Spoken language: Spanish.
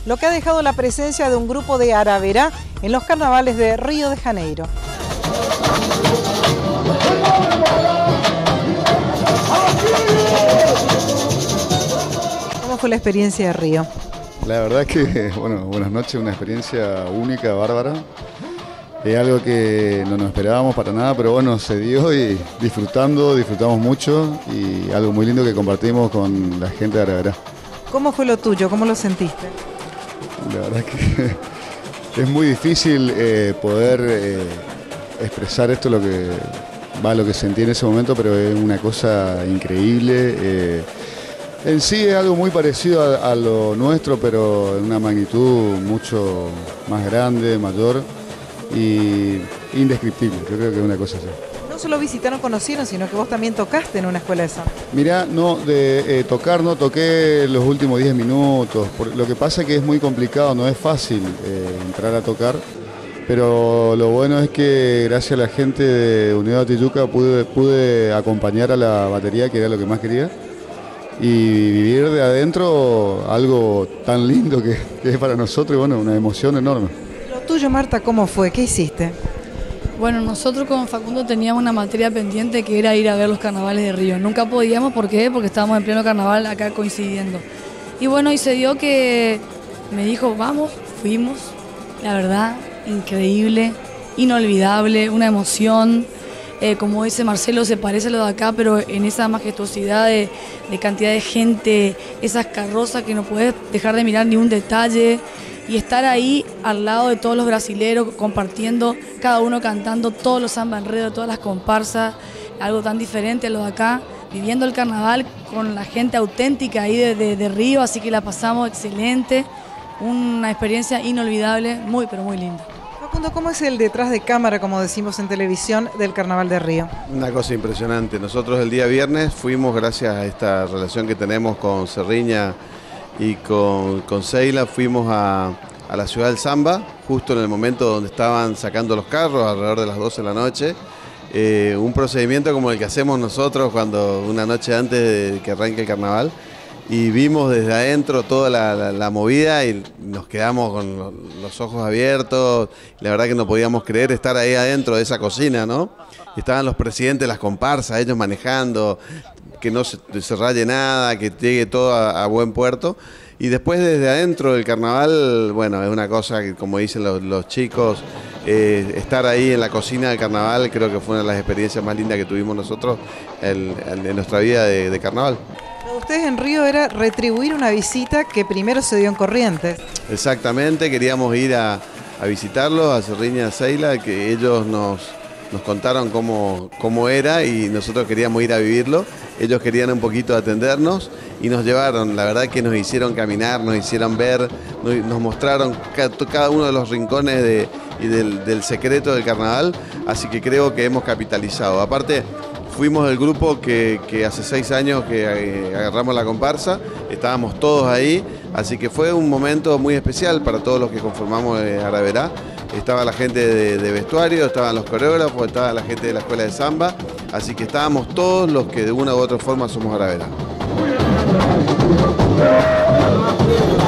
lo que ha dejado la presencia de un grupo de Araverá en los carnavales de Río de Janeiro. ¿Cómo fue la experiencia de Río? La verdad que, bueno, buenas noches, una experiencia única, bárbara. Es algo que no nos esperábamos para nada, pero bueno, se dio y disfrutamos mucho y algo muy lindo que compartimos con la gente de Araverá. ¿Cómo fue lo tuyo? ¿Cómo lo sentiste? La verdad que es muy difícil poder expresar esto, lo que sentí en ese momento, pero es una cosa increíble. En sí es algo muy parecido a lo nuestro, pero en una magnitud mucho más grande, mayor y indescriptible. Yo creo que es una cosa así. No solo visitaron, conocieron, sino que vos también tocaste en una escuela de samba. Mirá, no, tocar no toqué los últimos 10 minutos. Lo que pasa es que es muy complicado, no es fácil entrar a tocar. Pero lo bueno es que gracias a la gente de Unión de Tijuca pude acompañar a la batería, que era lo que más quería. Y vivir de adentro algo tan lindo que es para nosotros, y bueno, una emoción enorme. Lo tuyo, Marta, ¿cómo fue? ¿Qué hiciste? Bueno, nosotros con Facundo teníamos una materia pendiente que era ir a ver los carnavales de Río. Nunca podíamos, ¿por qué? Porque estábamos en pleno carnaval acá coincidiendo. Y bueno, y se dio que me dijo, vamos, fuimos, la verdad, increíble, inolvidable, una emoción. Como dice Marcelo, se parece a lo de acá, pero en esa majestuosidad de cantidad de gente, esas carrozas que no puedes dejar de mirar ni un detalle, y estar ahí al lado de todos los brasileros, compartiendo, cada uno cantando todos los samba enredo, todas las comparsas, algo tan diferente a lo de acá, viviendo el carnaval con la gente auténtica ahí de Río, así que la pasamos excelente, una experiencia inolvidable, muy pero muy linda. Facundo, ¿cómo es el detrás de cámara, como decimos en televisión, del Carnaval de Río? Una cosa impresionante. Nosotros el día viernes fuimos, gracias a esta relación que tenemos con Serriña y con Seila, fuimos a la ciudad del samba, justo en el momento donde estaban sacando los carros, alrededor de las 12 de la noche. Un procedimiento como el que hacemos nosotros una noche antes de que arranque el carnaval. Y vimos desde adentro toda la movida y nos quedamos con los ojos abiertos. La verdad que no podíamos creer estar ahí adentro de esa cocina, ¿no? Estaban los presidentes de las comparsas, ellos manejando, que no se raye nada, que llegue todo a buen puerto. Y después desde adentro del carnaval, bueno, es una cosa que, como dicen los chicos, estar ahí en la cocina del carnaval creo que fue una de las experiencias más lindas que tuvimos nosotros en nuestra vida de carnaval. Ustedes en Río era retribuir una visita que primero se dio en Corrientes. Exactamente, queríamos ir a visitarlos, a Serriña y a Seila, que ellos nos contaron cómo era y nosotros queríamos ir a vivirlo. Ellos querían un poquito atendernos y nos llevaron, la verdad que nos hicieron caminar, nos hicieron ver, nos mostraron cada uno de los rincones del secreto del carnaval, así que creo que hemos capitalizado. Aparte, fuimos el grupo que hace 6 años que agarramos la comparsa, estábamos todos ahí, así que fue un momento muy especial para todos los que conformamos Araverá. Estaba la gente de vestuario, estaban los coreógrafos, estaba la gente de la escuela de samba, así que estábamos todos los que de una u otra forma somos Araverá.